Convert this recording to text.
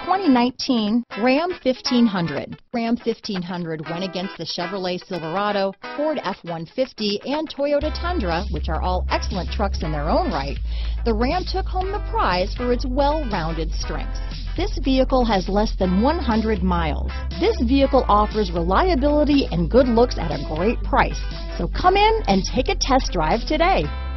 2019 Ram 1500. Ram 1500 went against the Chevrolet Silverado, Ford F-150, and Toyota Tundra, which are all excellent trucks in their own right. The Ram took home the prize for its well-rounded strengths. This vehicle has less than 100 miles. This vehicle offers reliability and good looks at a great price. So come in and take a test drive today.